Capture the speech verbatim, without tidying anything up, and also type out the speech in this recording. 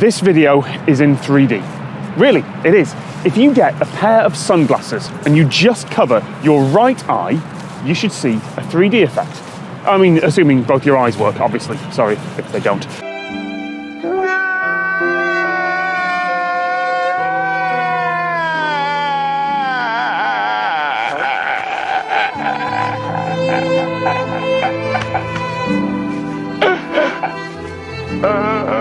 This video is in three D. Really, it is. If you get a pair of sunglasses and you just cover your right eye, you should see a three D effect. I mean, assuming both your eyes work, obviously. Sorry if they don't. Uh...